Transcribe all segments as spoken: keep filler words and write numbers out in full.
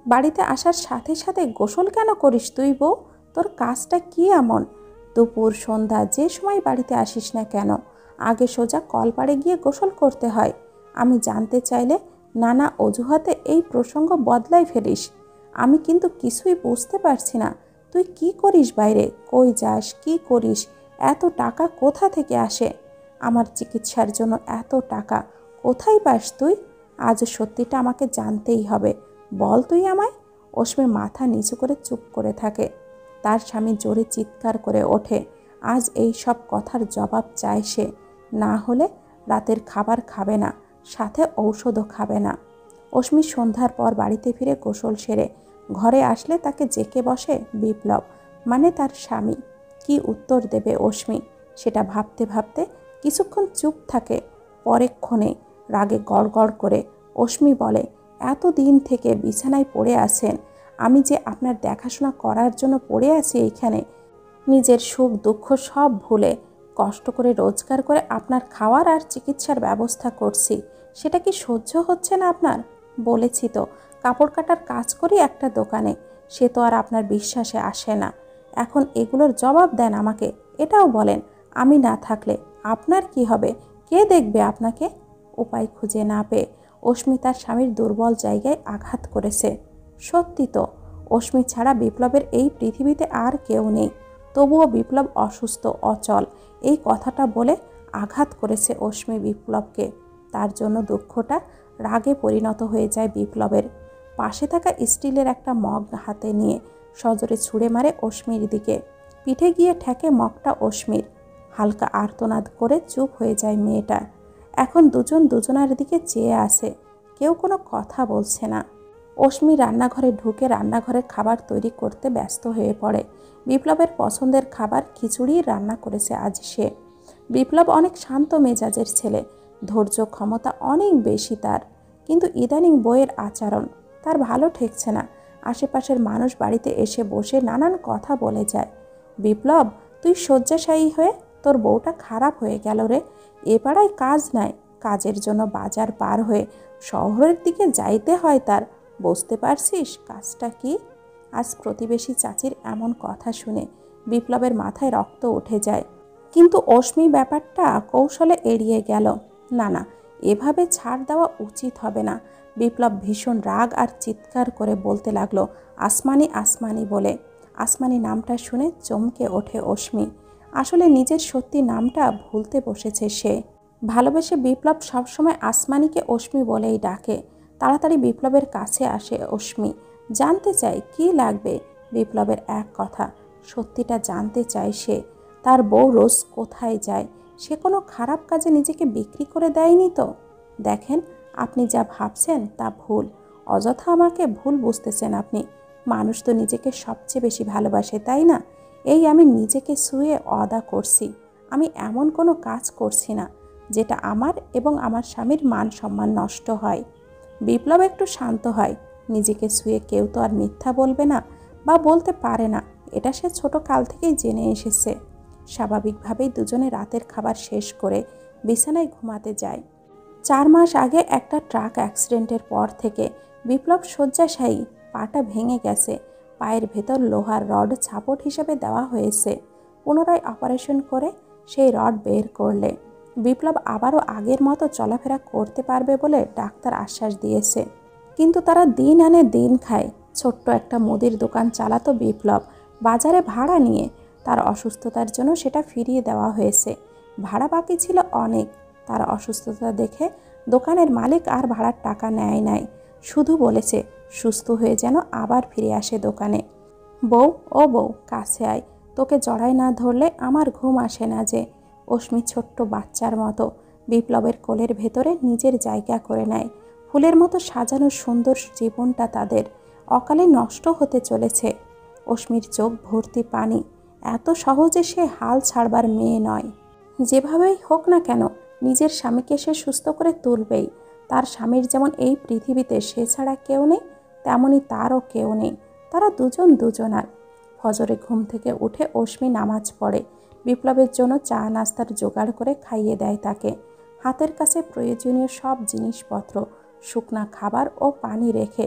বাড়িতে আসার সাথে সাথে গোসল কেন করিস তুই বউ? তোর কাজটা কি এমন? দুপুর সন্ধ্যা যে সময় বাড়িতে আসিস না কেন, আগে সোজা কলপাড়ে গিয়ে গোসল করতে হয়। আমি জানতে চাইলে নানা অজুহাতে এই প্রসঙ্গ বদলাই ফেলিস। আমি কিন্তু কিছুই বুঝতে পারছি না, তুই কি করিস বাইরে? কই যাস? কি করিস? এত টাকা কোথা থেকে আসে? আমার চিকিৎসার জন্য এত টাকা কোথায় পাস তুই? আজ সত্যিটা আমাকে জানতেই হবে, বল তুই আমায়। অশ্মি মাথা নিচু করে চুপ করে থাকে। তার স্বামী জোরে চিৎকার করে ওঠে। আজ এই সব কথার জবাব চায় সে, না হলে রাতের খাবার খাবে না, সাথে ঔষধও খাবে না। অশ্মি সন্ধ্যার পর বাড়িতে ফিরে গোসল সেরে ঘরে আসলে তাকে জেকে বসে বিপ্লব, মানে তার স্বামী। কি উত্তর দেবে অশ্মি সেটা ভাবতে ভাবতে কিছুক্ষণ চুপ থাকে। পরেক্ষণে রাগে গড়গড় করে অশ্মি বলে, এত দিন থেকে বিছানায় পড়ে আছেন, আমি যে আপনার দেখাশোনা করার জন্য পড়ে আছি এইখানে, নিজের সুখ দুঃখ সব ভুলে কষ্ট করে রোজগার করে আপনার খাওয়ার আর চিকিৎসার ব্যবস্থা করছি, সেটা কি সহ্য হচ্ছে না আপনার? বলেছি তো কাপড় কাটার কাজ করি একটা দোকানে, সে তো আর আপনার বিশ্বাসে আসে না। এখন এগুলোর জবাব দেন আমাকে, এটাও বলেন আমি না থাকলে আপনার কি হবে? কে দেখবে আপনাকে? উপায় খুঁজে না পেয়ে অশ্মি তার স্বামীর দুর্বল জায়গায় আঘাত করেছে। সত্যি তো, অশ্মি ছাড়া বিপ্লবের এই পৃথিবীতে আর কেউ নেই। তবুও বিপ্লব অসুস্থ, অচল, এই কথাটা বলে আঘাত করেছে অশ্মি বিপ্লবকে। তার জন্য দুঃখটা রাগে পরিণত হয়ে যায় বিপ্লবের। পাশে থাকা স্টিলের একটা মগ হাতে নিয়ে সজোরে ছুঁড়ে মারে অশ্মির দিকে। পিঠে গিয়ে ঠেকে মগটা অশ্মির। হালকা আর্তনাদ করে চুপ হয়ে যায় মেয়েটা। এখন দুজন দুজনার দিকে চেয়ে আছে, কেউ কোনো কথা বলছে না। অশ্মি রান্নাঘরে ঢুকে রান্নাঘরের খাবার তৈরি করতে ব্যস্ত হয়ে পড়ে। বিপ্লবের পছন্দের খাবার খিচুড়ি রান্না করেছে আজ সে। বিপ্লব অনেক শান্ত মেজাজের ছেলে, ধৈর্য ক্ষমতা অনেক বেশি তার, কিন্তু ইদানিং বইয়ের আচরণ তার ভালো ঠেকছে না। আশেপাশের মানুষ বাড়িতে এসে বসে নানান কথা বলে যায়। বিপ্লব, তুই শয্যাশায়ী হয়ে তোর বউটা খারাপ হয়ে গেল রে। এ পাড়ায় কাজ নাই, কাজের জন্য বাজার পার হয়ে শহরের দিকে যাইতে হয় তার, বুঝতে পারছিস কাজটা কি? আজ প্রতিবেশী চাচির এমন কথা শুনে বিপ্লবের মাথায় রক্ত উঠে যায়, কিন্তু অশ্মি ব্যাপারটা কৌশলে এড়িয়ে গেল। না না, এভাবে ছাড় দেওয়া উচিত হবে না। বিপ্লব ভীষণ রাগ আর চিৎকার করে বলতে লাগলো, আসমানি আসমানি বলে। আসমানি নামটা শুনে চমকে ওঠে অশ্মি। আসলে নিজের সত্যি নামটা ভুলতে বসেছে সে। ভালোবেসে বিপ্লব সবসময় আসমানিকে অশ্মি বলেই ডাকে। তাড়াতাড়ি বিপ্লবের কাছে আসে অশ্মি, জানতে চায় কি লাগবে। বিপ্লবের এক কথা, সত্যিটা জানতে চায় সে। তার বউ রোজ কোথায় যায়? সে কোনো খারাপ কাজে নিজেকে বিক্রি করে দেয়নি তো? দেখেন, আপনি যা ভাবছেন তা ভুল। অযথা আমাকে ভুল বুঝতেছেন আপনি। মানুষ তো নিজেকে সবচেয়ে বেশি ভালোবাসে, তাই না? এই আমি নিজেকে ছুঁয়ে অদা করছি। আমি এমন কোনো কাজ করছি না যেটা আমার এবং আমার স্বামীর মান সম্মান নষ্ট হয়। বিপ্লব একটু শান্ত হয়। নিজেকে ছুঁয়ে কেউ তো আর মিথ্যা বলবে না, বা বলতে পারে না, এটা সে ছোট কাল থেকেই জেনে এসেছে। স্বাভাবিকভাবেই দুজনে রাতের খাবার শেষ করে বিছানায় ঘুমাতে যায়। চার মাস আগে একটা ট্রাক অ্যাক্সিডেন্টের পর থেকে বিপ্লব শয্যাশায়ী। পাটা ভেঙে গেছে, পায়ের ভেতর লোহার রড ছাপট হিসেবে দেওয়া হয়েছে। পুনরায় অপারেশন করে সেই রড বের করলে বিপ্লব আবারও আগের মতো চলাফেরা করতে পারবে বলে ডাক্তার আশ্বাস দিয়েছে। কিন্তু তারা দিন আনে দিন খায়। ছোট্ট একটা মুদির দোকান চালাতো বিপ্লব, বাজারে ভাড়া নিয়ে। তার অসুস্থতার জন্য সেটা ফিরিয়ে দেওয়া হয়েছে। ভাড়া বাকি ছিল অনেক। তার অসুস্থতা দেখে দোকানের মালিক আর ভাড়ার টাকা নেয় নাই, শুধু বলেছে সুস্থ হয়ে যেন আবার ফিরে আসে দোকানে। বউ, ও বউ, কাছে আয়, তোকে জড়ায় না ধরলে আমার ঘুম আসে না যে। অশ্মি ছোট্ট বাচ্চার মতো বিপ্লবের কোলের ভেতরে নিজের জায়গা করে নেয়। ফুলের মতো সাজানো সুন্দর জীবনটা তাদের অকালে নষ্ট হতে চলেছে। অশ্মির চোখ ভর্তি পানি। এত সহজে সে হাল ছাড়বার মেয়ে নয়। যেভাবেই হোক না কেন নিজের স্বামীকে সে সুস্থ করে তুলবেই। তার স্বামীর যেমন এই পৃথিবীতে সে ছাড়া কেউ নেই, তেমনি তারও কেউ নেই। তারা দুজন দুজনার। ফজরে ঘুম থেকে উঠে অশ্মি নামাজ পড়ে। বিপ্লবের জন্য চা নাস্তার জোগাড় করে খাইয়ে দেয় তাকে। হাতের কাছে প্রয়োজনীয় সব জিনিসপত্র, শুকনা খাবার ও পানি রেখে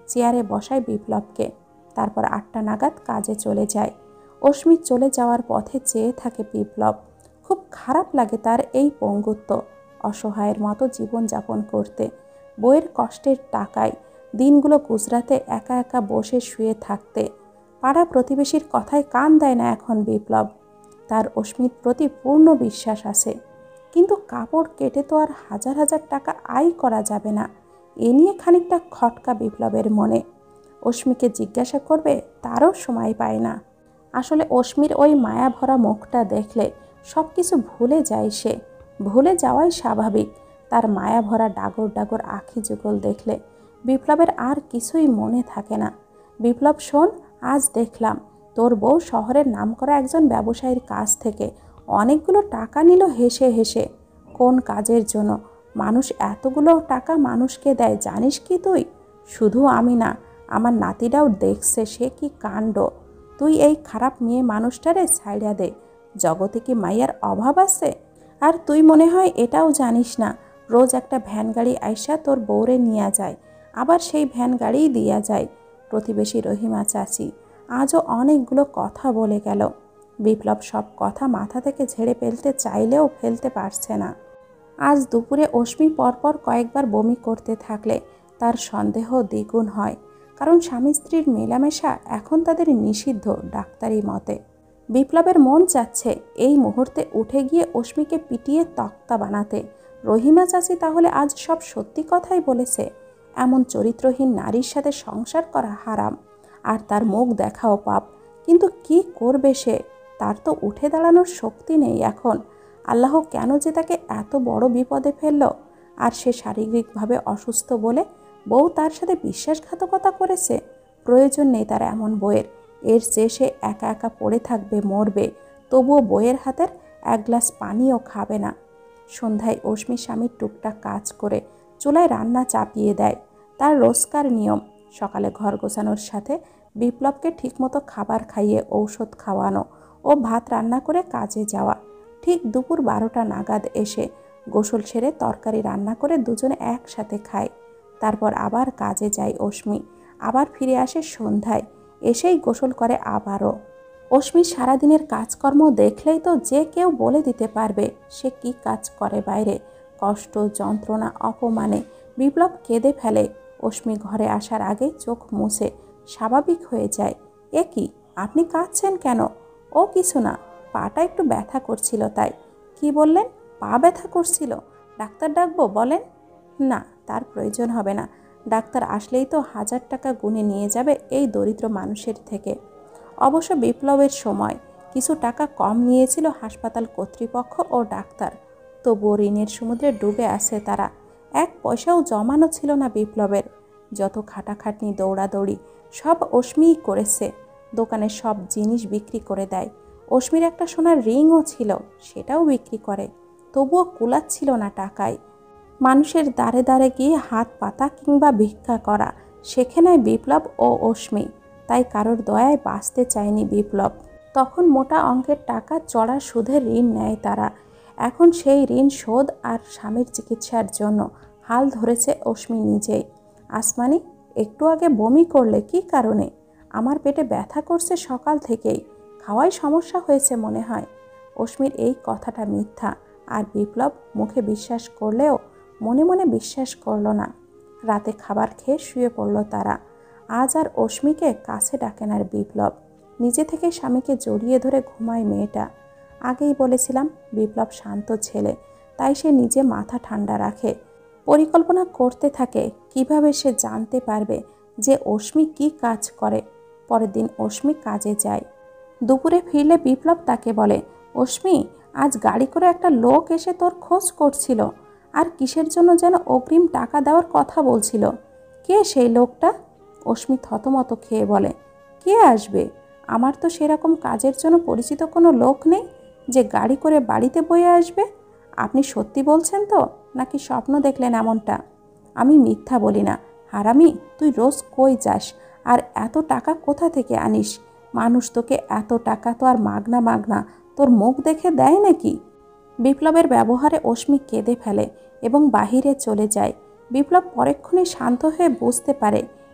চেয়ারে বসায় বিপ্লবকে। তারপর আটটা নাগাদ কাজে চলে যায়। অস্মি চলে যাওয়ার পথে চেয়ে থাকে বিপ্লব। খুব খারাপ লাগে তার এই পঙ্গুত্ব, অসহায়ের মতো জীবনযাপন করতে। বইয়ের কষ্টের টাকায় দিনগুলো গুজরাতে একা একা বসে শুয়ে থাকতে। পাড়া প্রতিবেশীর কথায় কান দেয় না এখন বিপ্লব। তার অস্মির প্রতি পূর্ণ বিশ্বাস আছে, কিন্তু কাপড় কেটে তো আর হাজার হাজার টাকা আয় করা যাবে না। এ নিয়ে খানিকটা খটকা বিপ্লবের মনে। অস্মিকে জিজ্ঞাসা করবে তারও সময় পায় না। আসলে অস্মির ওই মায়া ভরা মুখটা দেখলে সব কিছু ভুলে যায় সে। ভুলে যাওয়াই স্বাভাবিক। তার মায়া ভরা ডাগর ডাগর আখি যুগল দেখলে বিপ্লবের আর কিছুই মনে থাকে না। বিপ্লব শোন, আজ দেখলাম তোর বউ শহরের নামকরা একজন ব্যবসায়ীর কাছ থেকে অনেকগুলো টাকা নিল হেসে হেসে। কোন কাজের জন্য মানুষ এতগুলো টাকা মানুষকে দেয় জানিস কি তুই? শুধু আমি না, আমার নাতিরাও দেখছে সে কি কাণ্ড। তুই এই খারাপ মেয়ে মানুষটারে ছাইড়া দে। জগতে কি মাইয়ার অভাব আছে? আর তুই মনে হয় এটাও জানিস না, রোজ একটা ভ্যান গাড়ি আইসা তোর বউরে নিয়ে যায়, আবার সেই ভ্যান গাড়িই দিয়া যায়। প্রতিবেশী রহিমা চাচি আজও অনেকগুলো কথা বলে গেল। বিপ্লব সব কথা মাথা থেকে ঝেড়ে ফেলতে চাইলেও ফেলতে পারছে না। আজ দুপুরে অস্মি পরপর কয়েকবার বমি করতে থাকলে তার সন্দেহ দ্বিগুণ হয়, কারণ স্বামী স্ত্রীর মেলামেশা এখন তাদের নিষিদ্ধ ডাক্তারি মতে। বিপ্লবের মন চাচ্ছে এই মুহূর্তে উঠে গিয়ে অস্মিকে পিটিয়ে তক্তা বানাতে। রহিমা চাচি তাহলে আজ সব সত্যি কথাই বলেছে। এমন চরিত্রহীন নারীর সাথে সংসার করা হারাম, আর তার মুখ দেখাও পাপ। কিন্তু কি করবে সে? তার তো উঠে দাঁড়ানোর শক্তি নেই এখন। আল্লাহ কেন যে তাকে এত বড় বিপদে ফেলল? আর সে শারীরিকভাবে অসুস্থ বলে বউ তার সাথে বিশ্বাসঘাতকতা করেছে। প্রয়োজন নেই তার এমন বইয়ের। এর চেয়ে সে একা একা পড়ে থাকবে, মরবে, তবুও বইয়ের হাতের এক গ্লাস পানিও খাবে না। সন্ধ্যায় অস্মি স্বামীর টুকটাক কাজ করে চুলায় রান্না চাপিয়ে দেয়। তার রোজকার নিয়ম সকালে ঘর গোছানোর সাথে বিপ্লবকে ঠিকমতো খাবার খাইয়ে ঔষধ খাওয়ানো ও ভাত রান্না করে কাজে যাওয়া। ঠিক দুপুর বারোটা নাগাদ এসে গোসল সেরে তরকারি রান্না করে দুজনে একসাথে খায়। তারপর আবার কাজে যায় অস্মি। আবার ফিরে আসে সন্ধ্যায়, এসেই গোসল করে আবারও। অস্মির সারাদিনের কাজকর্ম দেখলেই তো যে কেউ বলে দিতে পারবে সে কি কাজ করে বাইরে। কষ্ট, যন্ত্রণা, অপমানে বিপ্লব কেঁদে ফেলে। অস্মি ঘরে আসার আগে চোখ মুছে স্বাভাবিক হয়ে যায়। এ কি, আপনি কাঁদছেন কেন? ও কিছু না, পাটা একটু ব্যথা করছিল তাই। কি বললেন? পা ব্যথা করছিল? ডাক্তার ডাকবো বলেন? না, তার প্রয়োজন হবে না। ডাক্তার আসলেই তো হাজার টাকা গুনে নিয়ে যাবে এই দরিদ্র মানুষের থেকে। অবশ্য বিপ্লবের সময় কিছু টাকা কম নিয়েছিল হাসপাতাল কর্তৃপক্ষ ও ডাক্তার, তবুও ঋণের সমুদ্রে ডুবে আছে তারা। এক পয়সাও জমানো ছিল না বিপ্লবের। যত খাটাখাটনি, দৌড়াদৌড়ি সব অস্মিই করেছে। দোকানের সব জিনিস বিক্রি করে দেয়। অস্মির একটা সোনার রিংও ছিল, সেটাও বিক্রি করে। তবুও কুলাচ্ছিল না টাকায়। মানুষের দ্বারে দ্বারে গিয়ে হাত পাতা কিংবা ভিক্ষা করা সেখানে বিপ্লব ও অস্মি। তাই কারোর দয়ায় বাঁচতে চায়নি বিপ্লব। তখন মোটা অঙ্কের টাকা চড়া সুদের ঋণ নেয় তারা। এখন সেই ঋণ শোধ আর স্বামীর চিকিৎসার জন্য হাল ধরেছে অস্মি নিজেই। আসমানি, একটু আগে বমি করলে কি কারণে? আমার পেটে ব্যথা করছে সকাল থেকেই, খাওয়ায় সমস্যা হয়েছে মনে হয়। অস্মির এই কথাটা মিথ্যা, আর বিপ্লব মুখে বিশ্বাস করলেও মনে মনে বিশ্বাস করল না। রাতে খাবার খেয়ে শুয়ে পড়ল তারা। আজ আর অস্মিকে কাছে ডাকেন আর বিপ্লব। নিজে থেকে স্বামীকে জড়িয়ে ধরে ঘুমায় মেয়েটা। আগেই বলেছিলাম বিপ্লব শান্ত ছেলে, তাই সে নিজে মাথা ঠান্ডা রাখে। পরিকল্পনা করতে থাকে কিভাবে সে জানতে পারবে যে অস্মি কি কাজ করে। পরের দিন অস্মি কাজে যায়। দুপুরে ফিরলে বিপ্লব তাকে বলে, অস্মি, আজ গাড়ি করে একটা লোক এসে তোর খোঁজ করছিল, আর কিসের জন্য যেন অগ্রিম টাকা দেওয়ার কথা বলছিল। কে সেই লোকটা? অস্মি থতমত খেয়ে বলে, কে আসবে? আমার তো সেরকম কাজের জন্য পরিচিত কোনো লোক নেই যে গাড়ি করে বাড়িতে বয়ে আসবে। আপনি সত্যি বলছেন তো, নাকি স্বপ্ন দেখলেন এমনটা? আমি মিথ্যা বলি না। হারামি, তুই রোজ কই যাস আর এত টাকা কোথা থেকে আনিস? মানুষ তোকে এত টাকা তো আর মাগনা মাগনা তোর মুখ দেখে দেয় নাকি? বিপ্লবের ব্যবহারে অস্মি কেঁদে ফেলে এবং বাহিরে চলে যায়। বিপ্লব পরেক্ষণে শান্ত হয়ে বুঝতে পারে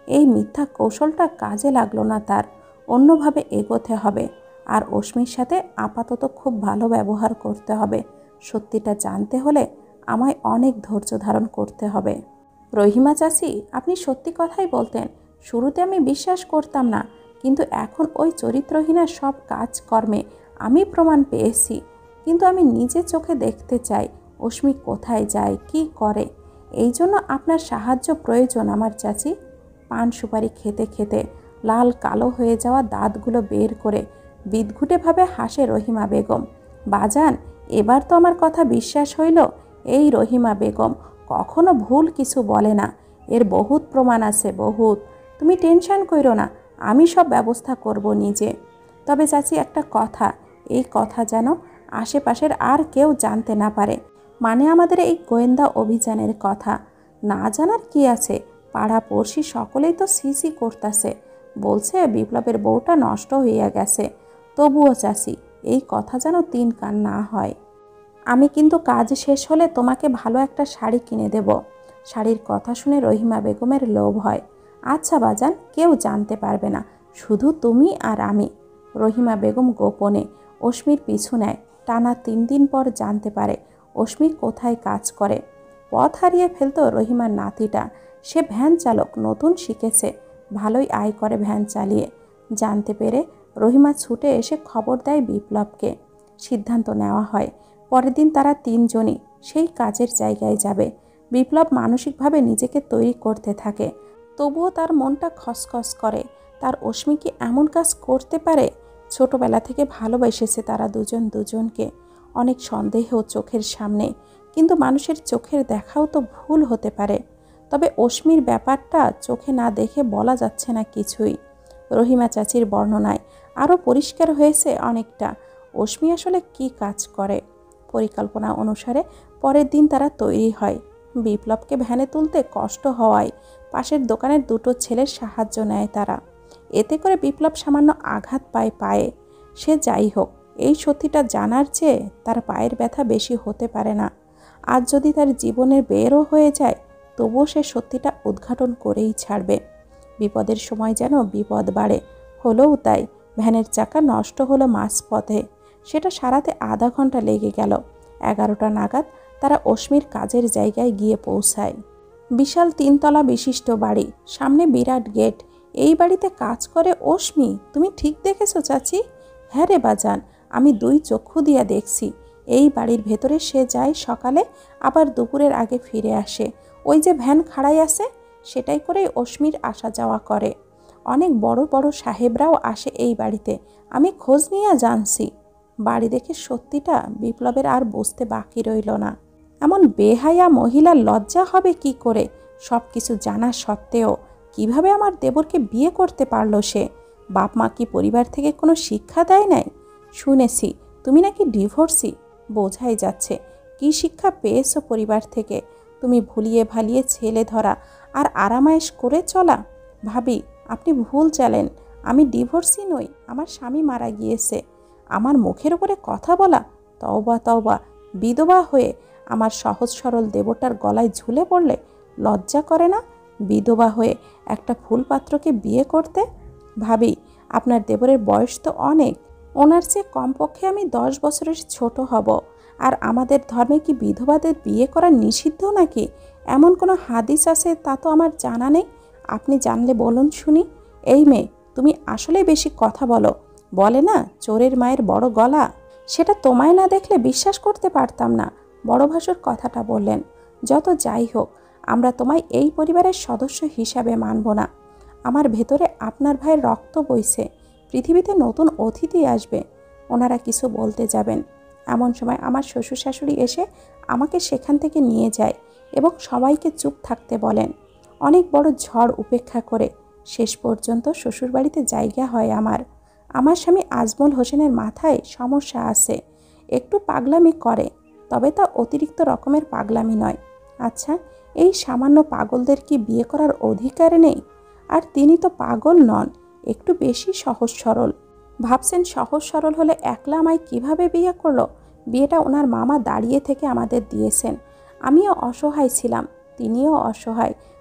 এই মিথ্যা কৌশলটা কাজে লাগলো না তার। অন্যভাবে এগোতে হবে। আর অশ্মির সাথে আপাতত খুব ভালো ব্যবহার করতে হবে। সত্যিটা জানতে হলে আমায় অনেক ধৈর্য ধারণ করতে হবে। রহিমা চাচি, আপনি সত্যি কথাই বলতেন। শুরুতে আমি বিশ্বাস করতাম না, কিন্তু এখন ওই চরিত্রহীনার সব কাজকর্মে আমি প্রমাণ পেয়েছি। কিন্তু আমি নিজে চোখে দেখতে চাই অশ্মি কোথায় যায়, কি করে। এই জন্য আপনার সাহায্য প্রয়োজন আমার চাচি। পান সুপারি খেতে খেতে লাল কালো হয়ে যাওয়া দাঁতগুলো বের করে বিদঘুটেভাবে হাসে রহিমা বেগম। বাজান, এবার তো আমার কথা বিশ্বাস হইল। এই রহিমা বেগম কখনো ভুল কিছু বলে না। এর বহুত প্রমাণ আছে, বহুত। তুমি টেনশন কইরো না, আমি সব ব্যবস্থা করব নিজে। তবে চাচি একটা কথা, এই কথা যেন আশেপাশের আর কেউ জানতে না পারে। মানে আমাদের এই গোয়েন্দা অভিযানের কথা। না জানার কি আছে, পাড়া পড়শি সকলেই তো সিসি করতেছে, বলছে বিপ্লবের বউটা নষ্ট হইয়া গেছে। তবুও চাচি, এই কথা যেন তিন কান না হয়। আমি কিন্তু কাজ শেষ হলে তোমাকে ভালো একটা শাড়ি কিনে দেব। শাড়ির কথা শুনে রহিমা বেগমের লোভ হয়। আচ্ছা বাজান, কেউ জানতে পারবে না, শুধু তুমি আর আমি। রহিমা বেগম গোপনে অশ্মির পিছু নেয়। টানা তিন দিন পর জানতে পারে অশ্মি কোথায় কাজ করে। পথ হারিয়ে ফেলতো রহিমার নাতিটা। সে ভ্যান চালক, নতুন শিখেছে, ভালোই আয় করে ভ্যান চালিয়ে। জানতে পেরে রহিমা ছুটে এসে খবর দেয় বিপ্লবকে। সিদ্ধান্ত নেওয়া হয় পরের দিন তারা তিনজনই সেই কাজের জায়গায় যাবে। বিপ্লব মানসিকভাবে নিজেকে তৈরি করতে থাকে, তবুও তার মনটা খসখস করে। তার অশ্মি কি এমন কাজ করতে পারে? ছোটবেলা থেকে ভালোবেসেছে তারা দুজন দুজনকে। অনেক সন্দেহ চোখের সামনে, কিন্তু মানুষের চোখের দেখাও তো ভুল হতে পারে। তবে অশ্মির ব্যাপারটা চোখে না দেখে বলা যাচ্ছে না কিছুই। রহিমা চাচির বর্ণনায় আরও পরিষ্কার হয়েছে অনেকটা অশ্মি আসলে কি কাজ করে। পরিকল্পনা অনুসারে পরের দিন তারা তৈরি হয়। বিপ্লবকে ভ্যানে তুলতে কষ্ট হওয়ায় পাশের দোকানের দুটো ছেলের সাহায্য নেয় তারা। এতে করে বিপ্লব সামান্য আঘাত পায় পায়ে। সে যাই হোক, এই সত্যিটা জানার চেয়ে তার পায়ের ব্যথা বেশি হতে পারে না। আজ যদি তার জীবনের বেরও হয়ে যায়, তবুও সে সত্যিটা উদ্ঘাটন করেই ছাড়বে। বিপদের সময় যেন বিপদ বাড়ে, হলেও তাই। ভ্যানের চাকা নষ্ট হলো মাঝপথে। সেটা সারাতে আধা ঘন্টা লেগে গেল। এগারোটা নাগাদ তারা অশ্মির কাজের জায়গায় গিয়ে পৌঁছায়। বিশাল তিনতলা বিশিষ্ট বাড়ি, সামনে বিরাট গেট। এই বাড়িতে কাজ করে অশ্মি? তুমি ঠিক দেখেছো চাচি? হ্যাঁ রে বাজান, আমি দুই চক্ষু দিয়া দেখছি। এই বাড়ির ভেতরে সে যায় সকালে, আবার দুপুরের আগে ফিরে আসে। ওই যে ভ্যান খাড়াই আছে, সেটাই করেই অশ্মির আসা যাওয়া করে। অনেক বড় বড় সাহেবরাও আসে এই বাড়িতে, আমি খোঁজ নিয়ে জানছি। বাড়ি দেখে সত্যিটা বিপ্লবের আর বুঝতে বাকি রইল না। এমন বেহায়া মহিলার লজ্জা হবে কি করে? সব কিছু জানা সত্ত্বেও কিভাবে আমার দেবরকে বিয়ে করতে পারলো সে? বাপ মা কি পরিবার থেকে কোনো শিক্ষা দেয় নাই? শুনেছি তুমি নাকি ডিভোর্সি, বোঝাই যাচ্ছে। কি শিক্ষা পেয়েছো পরিবার থেকে? তুমি ভুলিয়ে ভালিয়ে ছেলে ধরা আর আরামায়েশ করে চলা। ভাবি, আপনি ভুল চালেন। আমি ডিভোর্সি নই, আমার স্বামী মারা গিয়েছে। আমার মুখের উপরে কথা বলা? তওবা তওবা, বিধবা হয়ে আমার সহজ সরল দেবতার গলায় ঝুলে পড়লে লজ্জা করে না? বিধবা হয়ে একটা ফুলপাত্রকে বিয়ে করতে? ভাবি, আপনার দেবরের বয়স তো অনেক, ওনার চেয়ে কমপক্ষে আমি দশ বছরের ছোট হব। আর আমাদের ধর্মে কি বিধবাদের বিয়ে করা নিষিদ্ধ নাকি? এমন কোনো হাদিস আছে তা তো আমার জানা নেই। আপনি জানলে বলুন শুনি। এই মেয়ে, তুমি আসলে বেশি কথা বলো। বলে না, চোরের মায়ের বড় গলা। সেটা তোমায় না দেখলে বিশ্বাস করতে পারতাম না। বড় ভাসুর কথাটা বললেন। যত যাই হোক, আমরা তোমায় এই পরিবারের সদস্য হিসাবে মানব না। আমার ভেতরে আপনার ভাইয়ের রক্ত বইছে। পৃথিবীতে নতুন অতিথি আসবে, ওনারা কিছু বলতে যাবেন। এমন সময় আমার শ্বশুর শাশুড়ি এসে আমাকে সেখান থেকে নিয়ে যায় এবং সবাইকে চুপ থাকতে বলেন। অনেক বড় ঝড় উপেক্ষা করে শেষ পর্যন্ত শ্বশুরবাড়িতে জায়গা হয় আমার। আমার স্বামী আজমল হোসেনের মাথায় সমস্যা আছে, একটু পাগলামি করে, তবে তা অতিরিক্ত রকমের পাগলামি নয়। আচ্ছা, এই সামান্য পাগলদের কি বিয়ে করার অধিকার নেই? আর তিনি তো পাগল নন, একটু বেশি সহজ সরল। ভাবছেন সহজ সরল হলে একলা আমায় কিভাবে বিয়ে করলো? বিয়েটা ওনার মামা দাঁড়িয়ে থেকে আমাদের দিয়েছেন। আমিও অসহায় ছিলাম, তিনিও অসহায়,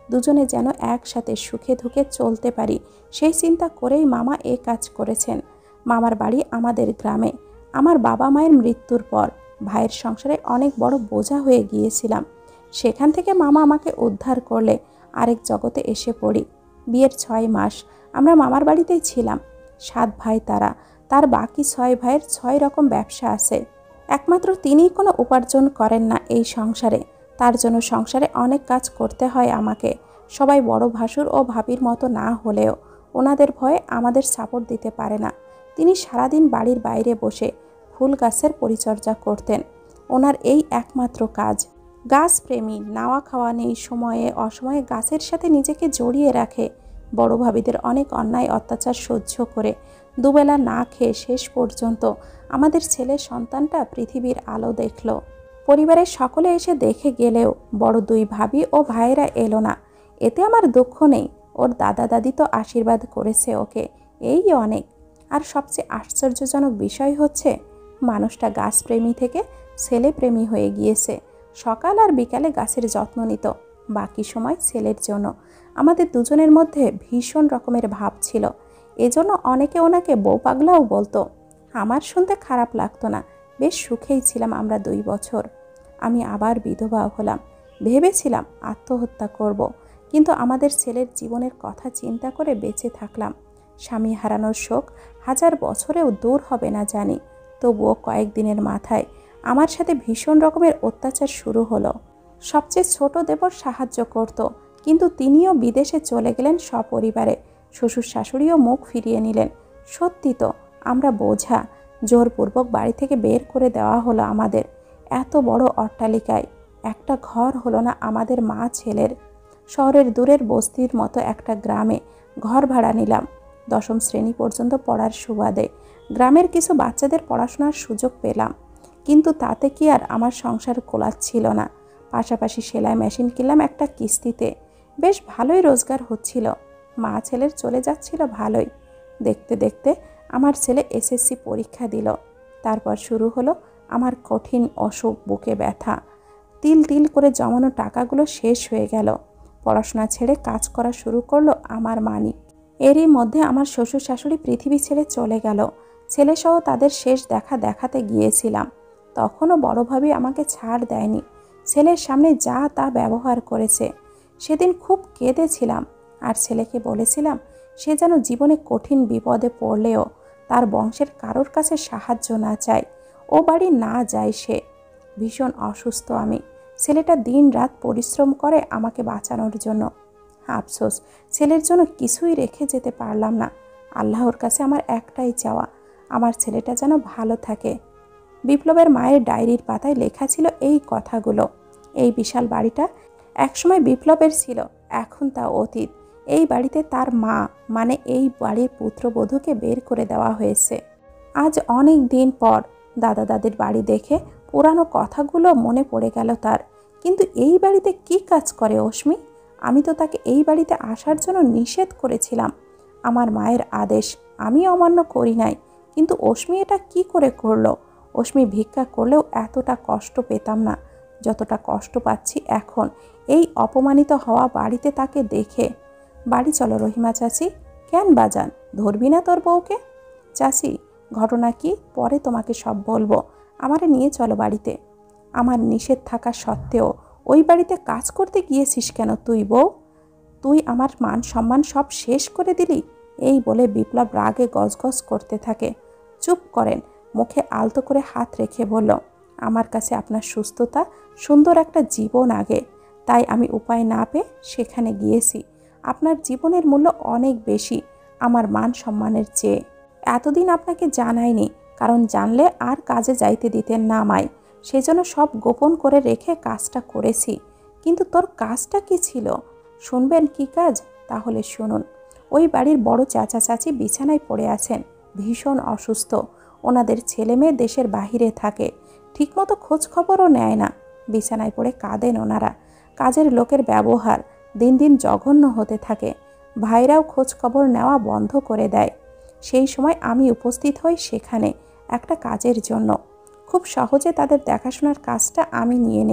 দুজনে যেন একসাথে সুখে দুঃখে চলতে পারি সেই চিন্তা করেই মামা এ কাজ করেছেন। মামার বাড়ি আমাদের গ্রামে। আমার বাবা মায়ের মৃত্যুর পর ভাইয়ের সংসারে অনেক বড় বোঝা হয়ে গিয়েছিলাম। সেখান থেকে মামা আমাকে উদ্ধার করলে আরেক জগতে এসে পড়ি। বিয়ের ছয় মাস আমরা মামার বাড়িতেই ছিলাম। সাত ভাই তারা, তার বাকি ছয় ভাইয়ের ছয় রকম ব্যবসা আছে। একমাত্র তিনিই কোনো উপার্জন করেন না এই সংসারে। তার জন্য সংসারে অনেক কাজ করতে হয় আমাকে। সবাই বড় ভাসুর ও ভাবির মতো না হলেও ওনাদের ভয়ে আমাদের সাপোর্ট দিতে পারে না। তিনি সারাদিন বাড়ির বাইরে বসে ফুল গাছের পরিচর্যা করতেন। ওনার এই একমাত্র কাজ। গাছপ্রেমী, নাওয়া খাওয়া নেই, সময়ে অসময়ে গাছের সাথে নিজেকে জড়িয়ে রাখে। বড় ভাবিদের অনেক অন্যায় অত্যাচার সহ্য করে দুবেলা না খেয়ে শেষ পর্যন্ত আমাদের ছেলে সন্তানটা পৃথিবীর আলো দেখল। পরিবারের সকলে এসে দেখে গেলেও বড় দুই ভাবি ও ভাইয়েরা এলো না। এতে আমার দুঃখ নেই, ওর দাদা দাদি তো আশীর্বাদ করেছে ওকে, এই অনেক। আর সবচেয়ে আশ্চর্যজনক বিষয় হচ্ছে মানুষটা গাছপ্রেমী থেকে ছেলেপ্রেমী হয়ে গিয়েছে। সকাল আর বিকালে গাছের যত্ন নিত, বাকি সময় ছেলের জন্য। আমাদের দুজনের মধ্যে ভীষণ রকমের ভাব ছিল। এজন্য অনেকে ওনাকে বউ পাগলাও বলতো। আমার শুনতে খারাপ লাগতো না, বেশ সুখেই ছিলাম আমরা দুই বছর। আমি আবার বিধবা হলাম। ভেবেছিলাম আত্মহত্যা করব, কিন্তু আমাদের ছেলের জীবনের কথা চিন্তা করে বেঁচে থাকলাম। স্বামী হারানোর শোক হাজার বছরেও দূর হবে না জানি, তবুও কয়েকদিনের মাথায় আমার সাথে ভীষণ রকমের অত্যাচার শুরু হলো। সবচেয়ে ছোট দেবর সাহায্য করত, কিন্তু তিনিও বিদেশে চলে গেলেন সপরিবারে। শ্বশুর শাশুড়িও মুখ ফিরিয়ে নিলেন। সত্যি তো, আমরা বোঝা। জোরপূর্বক বাড়ি থেকে বের করে দেওয়া হলো আমাদের। এত বড় অট্টালিকায় একটা ঘর হলো না আমাদের মা ছেলের। শহরের দূরের বস্তির মতো একটা গ্রামে ঘর ভাড়া নিলাম। দশম শ্রেণী পর্যন্ত পড়ার সুবাদে গ্রামের কিছু বাচ্চাদের পড়াশোনার সুযোগ পেলাম, কিন্তু তাতে কি আর আমার সংসার কোলাচ্ছিল না। পাশাপাশি সেলাই মেশিন কিনলাম একটা কিস্তিতে। বেশ ভালোই রোজগার হচ্ছিল, মা ছেলের চলে যাচ্ছিল ভালোই। দেখতে দেখতে আমার ছেলে এসএসসি পরীক্ষা দিল। তারপর শুরু হলো আমার কঠিন অসুখ, বুকে ব্যথা। তিল তিল করে জমানো টাকাগুলো শেষ হয়ে গেল। পড়াশোনা ছেড়ে কাজ করা শুরু করলো আমার মানিক। এরই মধ্যে আমার শ্বশুর শাশুড়ি পৃথিবী ছেড়ে চলে গেল। ছেলেসহ তাদের শেষ দেখা দেখাতে গিয়েছিলাম। তখনও বড় ভাবি আমাকে ছাড় দেয়নি। ছেলের সামনে যা তা ব্যবহার করেছে। সেদিন খুব কেঁদেছিলাম আর ছেলেকে বলেছিলাম সে যেন জীবনে কঠিন বিপদে পড়লেও তার বংশের কারোর কাছে সাহায্য না চায়, ও বাড়ি না যায় সে। ভীষণ অসুস্থ আমি। ছেলেটা দিন রাত পরিশ্রম করে আমাকে বাঁচানোর জন্য। আফসোস, ছেলের জন্য কিছুই রেখে যেতে পারলাম না। আল্লাহর কাছে আমার একটাই চাওয়া, আমার ছেলেটা যেন ভালো থাকে। বিপ্লবের মায়ের ডায়েরির পাতায় লেখা ছিল এই কথাগুলো। এই বিশাল বাড়িটা একসময় বিপ্লবের ছিল, এখন তা অতীত। এই বাড়িতে তার মা মানে এই বাড়ির পুত্রবধূকে বের করে দেওয়া হয়েছে। আজ অনেক দিন পর দাদা দাদির বাড়ি দেখে পুরানো কথাগুলো মনে পড়ে গেল তার। কিন্তু এই বাড়িতে কি কাজ করে অশ্মি? আমি তো তাকে এই বাড়িতে আসার জন্য নিষেধ করেছিলাম। আমার মায়ের আদেশ আমি অমান্য করি নাই, কিন্তু অশ্মি এটা কি করে করলো? অশ্মি ভিক্ষা করলেও এতটা কষ্ট পেতাম না যতটা কষ্ট পাচ্ছি এখন এই অপমানিত হওয়া বাড়িতে তাকে দেখে। বাড়ি চলো রহিমা চাচি। কেন বাজান, ধরবি না তোর বউকে? চাচি, ঘটনা কি পরে তোমাকে সব বলবো, আমারে নিয়ে চলো বাড়িতে। আমার নিষেধ থাকা সত্ত্বেও ওই বাড়িতে কাজ করতে গিয়েছিস কেন তুই বউ? তুই আমার মান সম্মান সব শেষ করে দিলি। এই বলে বিপ্লব রাগে গজগজ করতে থাকে। চুপ করেন, মুখে আলতো করে হাত রেখে বলল, আমার কাছে আপনার সুস্থতা, সুন্দর একটা জীবন আগে, তাই আমি উপায় না পেয়ে সেখানে গিয়েছি। আপনার জীবনের মূল্য অনেক বেশি আমার মান সম্মানের চেয়ে। এতদিন আপনাকে জানাইনি, কারণ জানলে আর কাজে যাইতে দিতেন না আমায়। সেজন্য সব গোপন করে রেখে কাজটা করেছি। কিন্তু তোর কাজটা কি ছিল? শুনবেন কি কাজ? তাহলে শুনুন। ওই বাড়ির বড় চাচা চাচি বিছানায় পড়ে আছেন, ভীষণ অসুস্থ। ওনাদের ছেলে মেয়ে দেশের বাহিরে থাকে, ঠিকমতো খোঁজ খবরও নেয় না। বিছানায় পড়ে কাঁদেন ওনারা। কাজের লোকের ব্যবহার দিন দিন জঘন্য হতে থাকে। ভাইরাও খোঁজ খবর নেওয়া বন্ধ করে দেয়। সেই সময় আমি উপস্থিত হই সেখানে একটা কাজের জন্য। খুব সহজে তাদের দেখাশোনার কাজটা আমি নিয়ে নেই।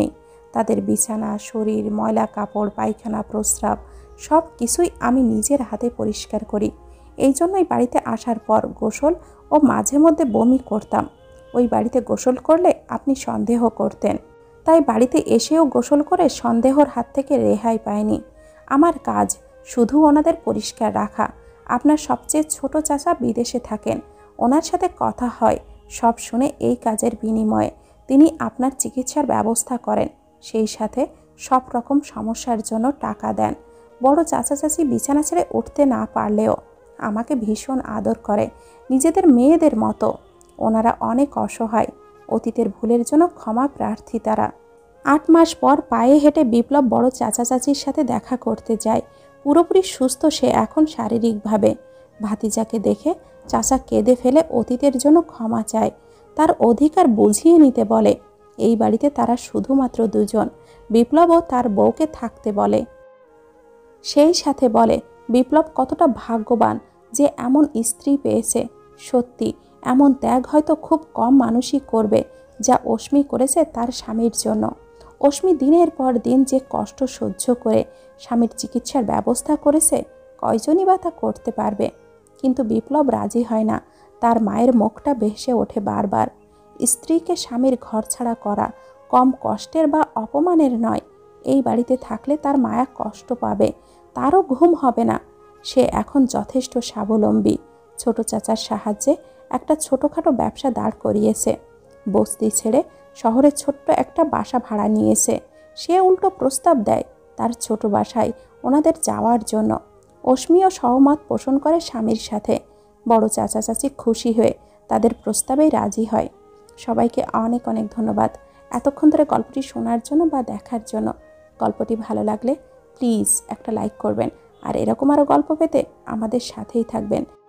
তাদের বিছানা, শরীর, ময়লা কাপড়, পায়খানা, প্রস্রাব সব কিছুই আমি নিজের হাতে পরিষ্কার করি। এই জন্যই বাড়িতে আসার পর গোসল ও মাঝে মধ্যে বমি করতাম। ওই বাড়িতে গোসল করলে আপনি সন্দেহ করতেন, তাই বাড়িতে এসেও গোসল করে সন্দেহর হাত থেকে রেহাই পায়নি। আমার কাজ শুধু ওনাদের পরিষ্কার রাখা। আপনার সবচেয়ে ছোট চাচা বিদেশে থাকেন, ওনার সাথে কথা হয়, সব শুনে এই কাজের বিনিময়ে তিনি আপনার চিকিৎসার ব্যবস্থা করেন, সেই সাথে সব রকম সমস্যার জন্য টাকা দেন। বড় চাচা চাচি বিছানা ছেড়ে উঠতে না পারলেও আমাকে ভীষণ আদর করে, নিজেদের মেয়েদের মতো। ওনারা অনেক অসহায়, অতীতের ভুলের জন্য ক্ষমা প্রার্থী তারা। আট মাস পর পায়ে হেঁটে বিপ্লব বড় চাচা চাচির সাথে দেখা করতে যায়। পুরোপুরি সুস্থ সে এখন শারীরিকভাবে। ভাতিজাকে দেখে চাচা কেঁদে ফেলে অতীতের জন্য ক্ষমা চায়, তার অধিকার বুঝিয়ে নিতে বলে। এই বাড়িতে তারা শুধুমাত্র দুজন, বিপ্লবও তার বউকে থাকতে বলে। সেই সাথে বলে বিপ্লব কতটা ভাগ্যবান যে এমন স্ত্রী পেয়েছে। সত্যি এমন ত্যাগ হয়তো খুব কম মানুষই করবে, যা অশ্মি করেছে তার স্বামীর জন্য। অশ্মি দিনের পর দিন যে কষ্ট সহ্য করে স্বামীর চিকিৎসার ব্যবস্থা করেছে, কয়জনই বা তা করতে পারবে। কিন্তু বিপ্লব রাজি হয় না, তার মায়ের মুখটা ভেসে ওঠে বারবার। স্ত্রীকে স্বামীর ঘরছাড়া করা কম কষ্টের বা অপমানের নয়। এই বাড়িতে থাকলে তার মায়া কষ্ট পাবে, তারও ঘুম হবে না। সে এখন যথেষ্ট স্বাবলম্বী। ছোট চাচার সাহায্যে একটা ছোটোখাটো ব্যবসা দাঁড় করিয়েছে। বস্তি ছেড়ে শহরে ছোট্ট একটা বাসা ভাড়া নিয়েছে। সে উল্টো প্রস্তাব দেয় তার ছোট বাসায় ওনাদের যাওয়ার জন্য। অশ্মিও সহমত পোষণ করে স্বামীর সাথে। বড় চাচা চাচি খুশি হয়ে তাদের প্রস্তাবেই রাজি হয়। সবাইকে অনেক অনেক ধন্যবাদ এতক্ষণ ধরে গল্পটি শোনার জন্য বা দেখার জন্য। গল্পটি ভালো লাগলে প্লিজ একটা লাইক করবেন, আর এরকম আরও গল্প পেতে আমাদের সাথেই থাকবেন।